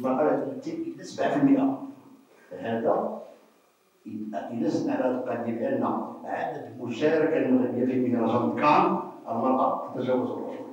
المرأة تمثل 7%. هذا يدل على القضية بأن عدد المشاركة المغربية في مهرجان كان المرأة تتجاوز الرجل.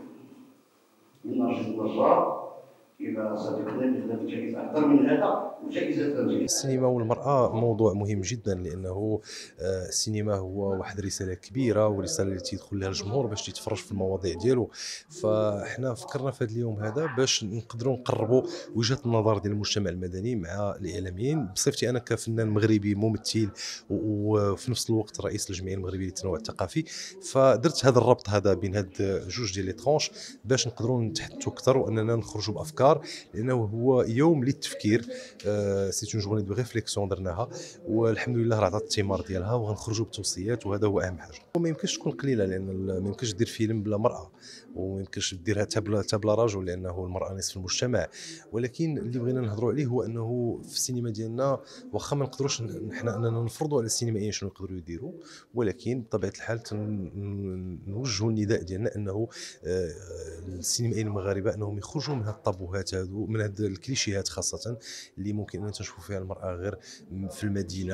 من نرجو النجار إلى صديقنا اللي خدم جائزة أكثر من هذا وجائزة السينما والمرأة موضوع مهم جدا، لأنه السينما هو واحد رسالة كبيرة، ورسالة اللي تيدخل لها الجمهور باش تيتفرج في المواضيع ديالو. فاحنا فكرنا في هذا اليوم هذا باش نقدروا نقربوا وجهة النظر ديال المجتمع المدني مع الإعلاميين. بصفتي أنا كفنان مغربي ممثل وفي نفس الوقت رئيس الجمعية المغربية للتنوع الثقافي، فدرت هذا الربط هذا بين هاد جوج ديال لي ترونش باش نقدروا نتحدثوا أكثر وأننا نخرجوا بأفكار، لأنه هو يوم للتفكير. سي اون جورني دو ريفليكسيون درناها، والحمد لله راه عطات الثمار ديالها، وغنخرجوا بتوصيات، وهذا هو اهم حاجه. وما يمكنش تكون قليله، لان ما يمكنش دير فيلم بلا مراه، وما يمكنش ديرها حتى بلا رجل، لانه المراه نصف المجتمع. ولكن اللي بغينا نهضروا عليه هو انه في السينما ديالنا واخا ما نقدروش حنا اننا نفرضوا على السينمائيين شنو يقدروا يديروا، ولكن بطبيعه الحال نوجهوا النداء ديالنا انه السينمائيين المغاربه انهم يخرجوا من هاد الطابوهات هادو، من هاد الكليشيهات خاصه اللي ممكن ان تنشوفوا فيها المراه غير في المدينه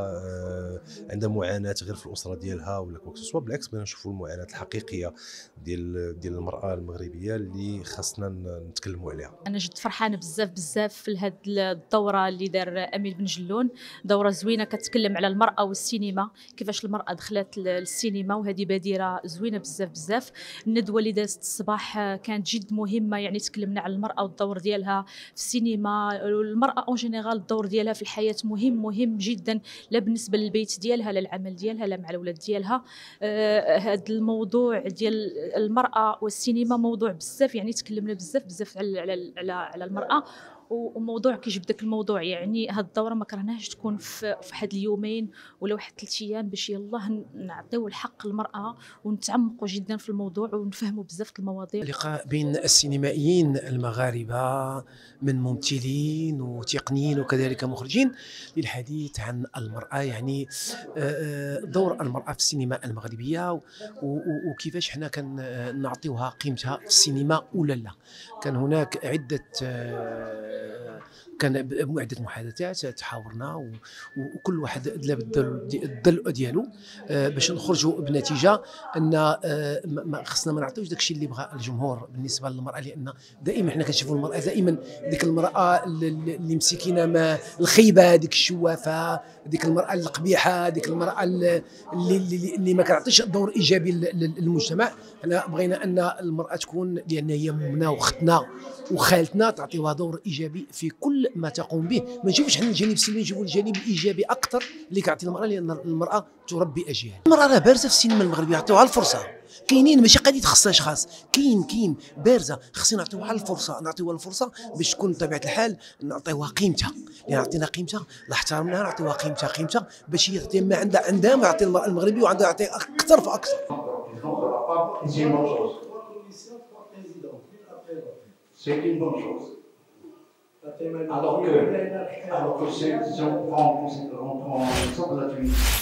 عندها معاناه غير في الاسره ديالها ولا كوكسوا. بالعكس بغينا نشوفوا المعاناه الحقيقيه ديال المراه المغربيه اللي خاصنا نتكلموا عليها. انا جد فرحانه بزاف في هذه الدوره اللي دار امير بن جلون. دوره زوينه كتكلم على المراه والسينما، كيفاش المراه دخلت للسينما، وهذه بادره زوينه بزاف. الندوه اللي دازت الصباح كانت جد مهمه، يعني تكلمنا على المراه والدور ديالها في السينما. المراه اون جينيرال الدور ديالها في الحياه مهم جدا، لا بالنسبه للبيت ديالها، لا للعمل ديالها، لا مع الاولاد ديالها. هذا الموضوع ديال المراه والسينما موضوع بزاف، يعني تكلمنا بزاف على المراه. وموضوع كيجبد داك الموضوع، يعني هاد الدوره ما كرهناش تكون في واحد اليومين ولا واحد 3 ايام، باش يلاه نعطيو الحق للمراه ونتعمقوا جدا في الموضوع ونفهموا بزاف المواضيع. لقاء بين السينمائيين المغاربه من ممثلين وتقنيين وكذلك مخرجين للحديث عن المراه، يعني دور المراه في السينما المغربيه وكيفاش حنا كنعطيوها قيمتها في السينما ولا لا. كان هناك كان عدة محادثات تحاورنا، وكل واحد دلا بالضلع ديالو باش نخرجوا بنتيجه ان خصنا ما نعطيوش داكشي اللي بغى الجمهور بالنسبه للمراه، لان دائما حنا كنشوفوا المراه دائما ديك المراه اللي مسكينه ما الخيبه، ديك الشوافه، ديك المراه القبيحه، ديك المراه اللي ما كتعطيش دور ايجابي للمجتمع. حنا بغينا ان المراه تكون، لان هي امنا واختنا وخالتنا، تعطيوها دور ايجابي في كل ما تقوم به. ما نشوفش حنا الجانب السلبي، نشوفوا الجانب الايجابي اكثر اللي كيعطي المراه، لان المراه تربي اجيال. المراه راه بارزه في السينما المغربيه، يعطيوها الفرصه. كاينين ماشي قضيه خاص اشخاص، كاين بارزه، خصنا نعطيوها الفرصه باش تكون بطبيعه الحال نعطيوها قيمتها، لان عطينا قيمتها لا احترمناها، نعطيوها قيمتها باش هي تعطي ما عندها ما يعطي المراه المغربيه، وعندها يعطي اكثر فاكثر. C'est une bonne chose. Alors que si on prend en exemple la Tunisie,